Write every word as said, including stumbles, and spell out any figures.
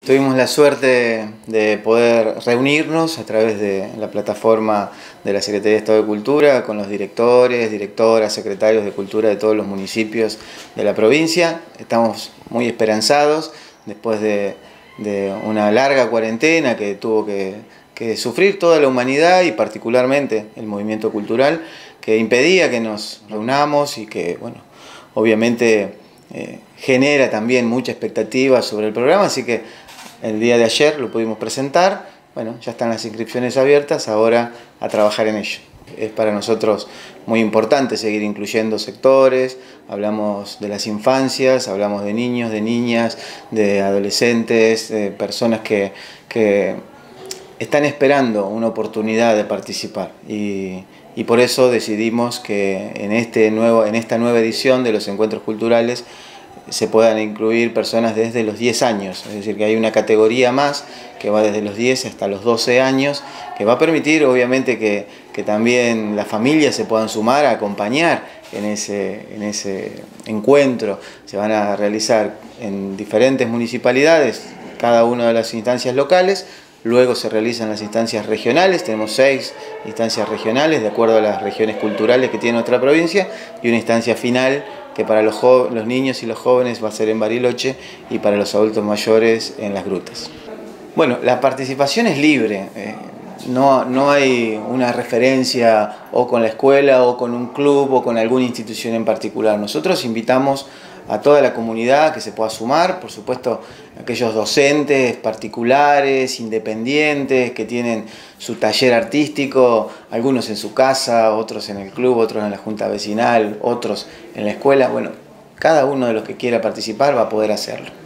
Tuvimos la suerte de poder reunirnos a través de la plataforma de la Secretaría de Estado de Cultura con los directores, directoras, secretarios de Cultura de todos los municipios de la provincia. Estamos muy esperanzados después de, de una larga cuarentena que tuvo que, que sufrir toda la humanidad y particularmente el movimiento cultural, que impedía que nos reunamos y que, bueno, obviamente eh, genera también mucha expectativa sobre el programa, así que el día de ayer lo pudimos presentar. Bueno, ya están las inscripciones abiertas, ahora a trabajar en ello. Es para nosotros muy importante seguir incluyendo sectores, hablamos de las infancias, hablamos de niños, de niñas, de adolescentes, de personas que, que están esperando una oportunidad de participar. Y, y por eso decidimos que en, este nuevo, en esta nueva edición de los encuentros culturales se puedan incluir personas desde los diez años, es decir, que hay una categoría más que va desde los diez hasta los doce años, que va a permitir obviamente que, que también las familias se puedan sumar a acompañar en ese, en ese encuentro. Se van a realizar en diferentes municipalidades, cada una de las instancias locales. Luego se realizan las instancias regionales, tenemos seis instancias regionales de acuerdo a las regiones culturales que tiene nuestra provincia, y una instancia final que para los, los niños y los jóvenes va a ser en Bariloche y para los adultos mayores en Las Grutas. Bueno, la participación es libre, eh, no, no hay una referencia o con la escuela o con un club o con alguna institución en particular. Nosotros invitamos a toda la comunidad que se pueda sumar, por supuesto aquellos docentes particulares, independientes, que tienen su taller artístico, algunos en su casa, otros en el club, otros en la junta vecinal, otros en la escuela. Bueno, cada uno de los que quiera participar va a poder hacerlo.